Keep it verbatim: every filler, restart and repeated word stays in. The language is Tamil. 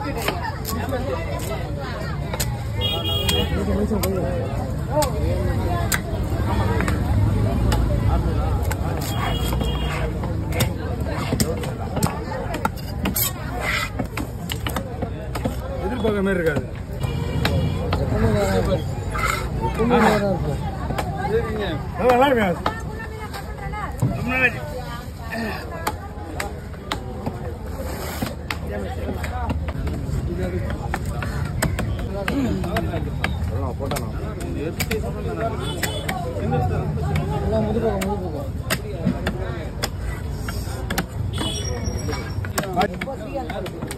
எதிர்பார்க்க மாதிரி இருக்காது. நல்லா இருக்கு. போட்டானா முது பக்கம் முது பக்கம்